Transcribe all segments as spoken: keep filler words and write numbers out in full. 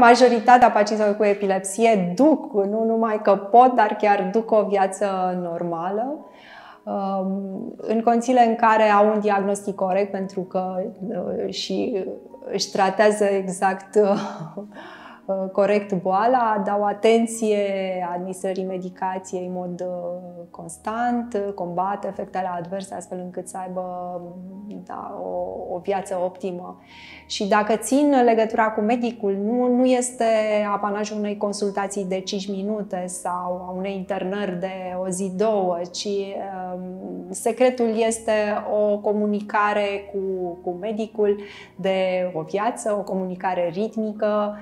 majoritatea pacienților cu epilepsie duc, nu numai că pot, dar chiar duc o viață normală. În condițiile în care au un diagnostic corect, pentru că și își tratează exact corect boala, dau atenție administrării medicației în mod constant, combat efectele adverse astfel încât să aibă da, o, o viață optimă. Și dacă țin legătura cu medicul, nu, nu este apanajul unei consultații de cinci minute sau a unei internări de o zi, două, ci um, secretul este o comunicare cu, cu medicul de o viață, o comunicare ritmică,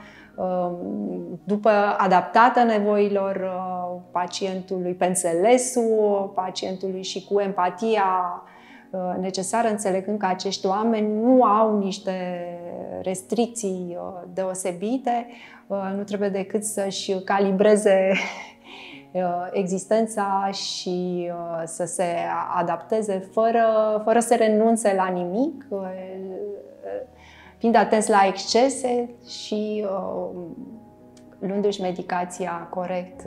după adaptată nevoilor pacientului, pe înțelesul pacientului și cu empatia necesară, înțelegând că acești oameni nu au niște restricții deosebite, nu trebuie decât să-și calibreze existența și să se adapteze fără, fără să renunțe la nimic, fiind atenți la excese și uh, luându-și medicația corect.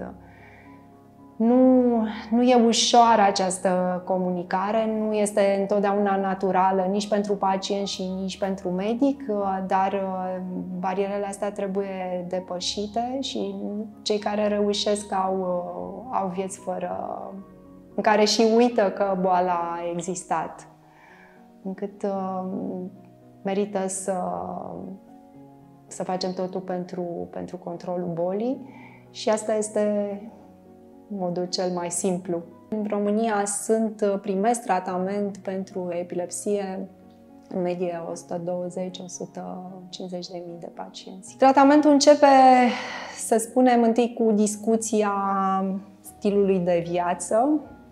Nu, nu e ușoară această comunicare, nu este întotdeauna naturală nici pentru pacient și nici pentru medic, dar uh, barierele astea trebuie depășite și cei care reușesc au, uh, au vieți fără, în care și uită că boala a existat. Încât uh, merită să, să facem totul pentru, pentru controlul bolii și asta este modul cel mai simplu. În România sunt, primesc tratament pentru epilepsie în medie o sută douăzeci - o sută cincizeci de mii de pacienți. Tratamentul începe, să spunem, întâi cu discuția stilului de viață.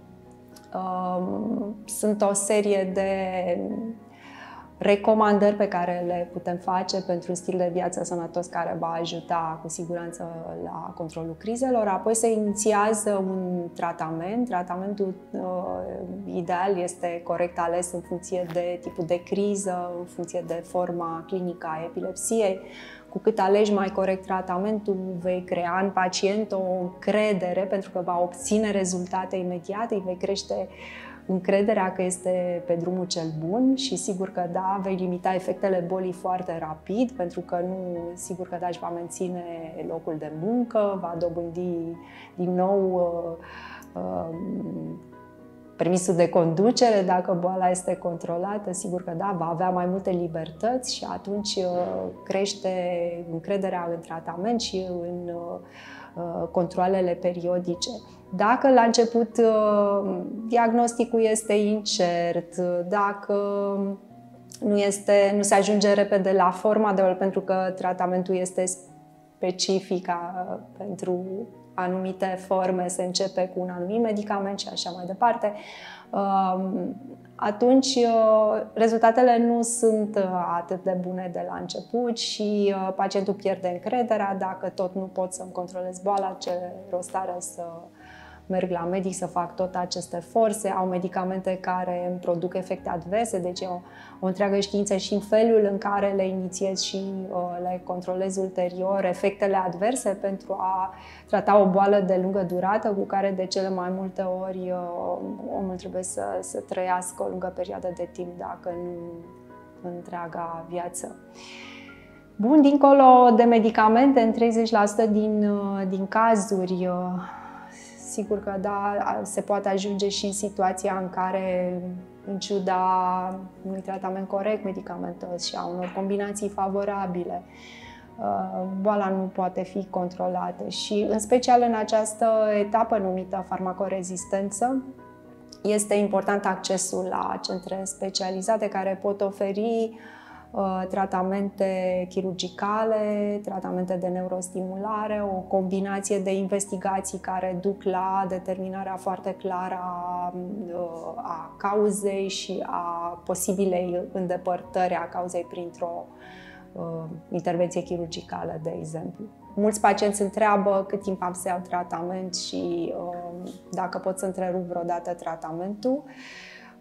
Sunt o serie de recomandări pe care le putem face pentru un stil de viață sănătos care va ajuta cu siguranță la controlul crizelor. Apoi se inițiază un tratament. Tratamentul uh, ideal este corect ales în funcție de tipul de criză, în funcție de forma clinică a epilepsiei. Cu cât alegi mai corect tratamentul, vei crea în pacient o încredere, pentru că va obține rezultate imediate, îi vei crește încrederea că este pe drumul cel bun și sigur că da, vei limita efectele bolii foarte rapid, pentru că nu, sigur că da, își va menține locul de muncă, va dobândi din nou uh, uh, permisul de conducere dacă boala este controlată, sigur că da, va avea mai multe libertăți și atunci uh, crește încrederea în tratament și în uh, controalele periodice. Dacă la început diagnosticul este incert, dacă nu, este, nu se ajunge repede la forma de boală, pentru că tratamentul este specific pentru anumite forme, se începe cu un anumit medicament și așa mai departe, atunci rezultatele nu sunt atât de bune de la început și pacientul pierde încrederea. Dacă tot nu pot să-mi controlez boala, ce rost are să merg la medic să fac tot aceste forțe, au medicamente care îmi produc efecte adverse, deci e o, o întreagă știință și în felul în care le inițiez și uh, le controlez ulterior efectele adverse pentru a trata o boală de lungă durată cu care de cele mai multe ori uh, omul trebuie să, să trăiască o lungă perioadă de timp, dacă nu întreaga viață. Bun, dincolo de medicamente, în treizeci la sută din, din cazuri, sigur că da, se poate ajunge și în situația în care, în ciuda unui tratament corect medicamentos și a unor combinații favorabile, boala nu poate fi controlată și, în special în această etapă numită farmacorezistență, este important accesul la centre specializate care pot oferi tratamente chirurgicale, tratamente de neurostimulare, o combinație de investigații care duc la determinarea foarte clară a, a cauzei și a posibilei îndepărtări a cauzei printr-o uh, intervenție chirurgicală, de exemplu. Mulți pacienți întreabă cât timp am să iau tratament și uh, dacă pot să întrerup vreodată tratamentul.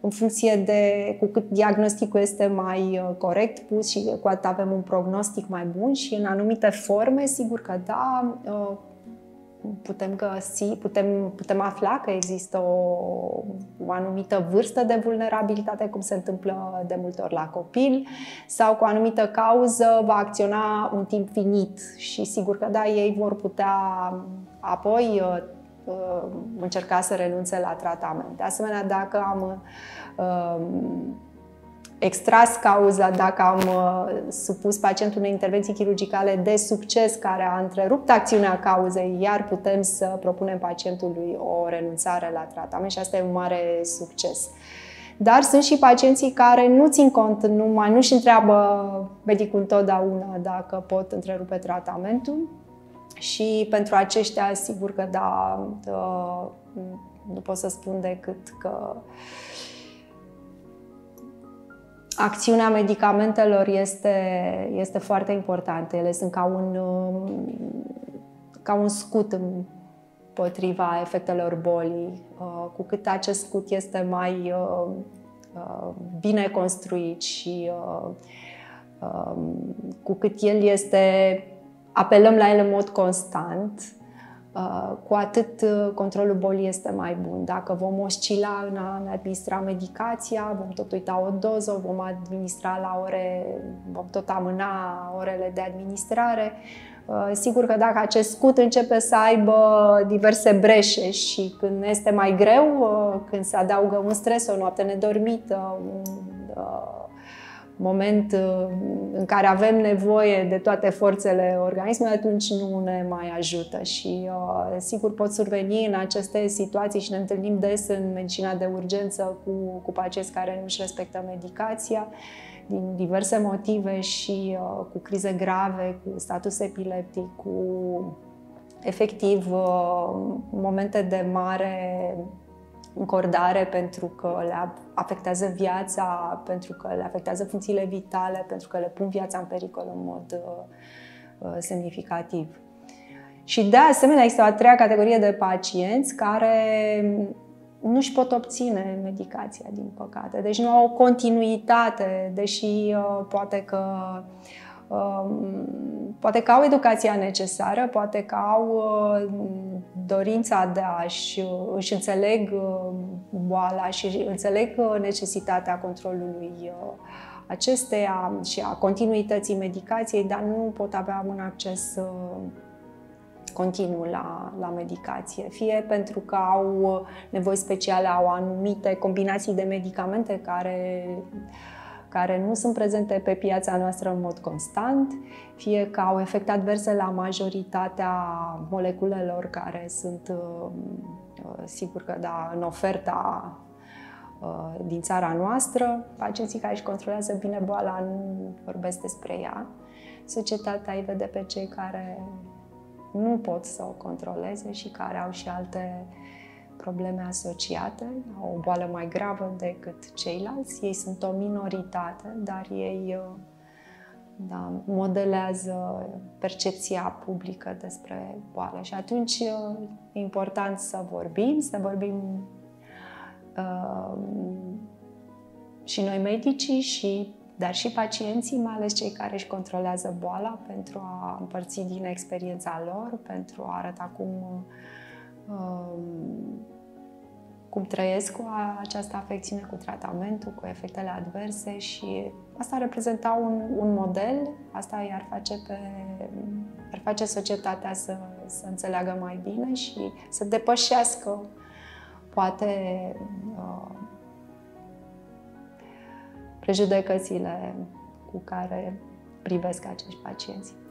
în funcție de cu cât diagnosticul este mai corect pus și cu atât avem un prognostic mai bun și în anumite forme, sigur că da, putem găsi, putem, putem afla că există o, o anumită vârstă de vulnerabilitate, cum se întâmplă de multe ori la copil, sau cu o anumită cauză va acționa un timp finit și sigur că da, ei vor putea apoi uh, încerca să renunțe la tratament. De asemenea, dacă am uh, extras cauza, dacă am uh, supus pacientul unei intervenții chirurgicale de succes care a întrerupt acțiunea cauzei, iar putem să propunem pacientului o renunțare la tratament și asta e un mare succes. Dar sunt și pacienții care nu țin cont, numai nu-și întreabă medicul întotdeauna dacă pot întrerupe tratamentul și pentru aceștia, sigur că da, uh, nu pot să spun decât că acțiunea medicamentelor este, este foarte importantă. Ele sunt ca un, ca un scut împotriva efectelor bolii. Cu cât acest scut este mai bine construit și cu cât el este, apelăm la el în mod constant, cu atât controlul bolii este mai bun. Dacă vom oscila în a ne administra medicația, vom tot uita o doză, o vom administra la ore, vom tot amâna orele de administrare. Sigur că dacă acest scut începe să aibă diverse breșe și când este mai greu, când se adaugă un stres, o noapte nedormită, un moment în care avem nevoie de toate forțele organismului, atunci nu ne mai ajută și uh, sigur pot surveni în aceste situații și ne întâlnim des în medicina de urgență cu, cu pacienți care nu își respectă medicația din diverse motive și uh, cu crize grave, cu status epileptic, cu efectiv uh, momente de mare încordare pentru că le afectează viața, pentru că le afectează funcțiile vitale, pentru că le pun viața în pericol în mod uh, semnificativ. Și de asemenea există o a treia categorie de pacienți care nu își pot obține medicația, din păcate. Deci nu au o continuitate, deși uh, poate că Poate că au educația necesară, poate că au dorința de a-și își înțeleg boala și înțeleg necesitatea controlului acesteia și a continuității medicației, dar nu pot avea un acces continuu la, la medicație. Fie pentru că au nevoi speciale, au anumite combinații de medicamente care care nu sunt prezente pe piața noastră în mod constant, fie că au efecte adverse la majoritatea moleculelor care sunt, sigur că da, în oferta din țara noastră. Pacienții care își controlează bine boala nu vorbesc despre ea. Societatea îi vede pe cei care nu pot să o controleze și care au și alte probleme asociate, au o boală mai gravă decât ceilalți. Ei sunt o minoritate, dar ei da, modelează percepția publică despre boală. Și atunci e important să vorbim, să vorbim uh, și noi medicii, și, dar și pacienții, mai ales cei care își controlează boala, pentru a împărți din experiența lor, pentru a arăta cum cum trăiesc cu această afecțiune, cu tratamentul, cu efectele adverse și asta reprezenta un, un model, asta i-ar face, pe, ar face societatea să, să înțeleagă mai bine și să depășească poate uh, prejudecățile cu care privesc acești pacienți.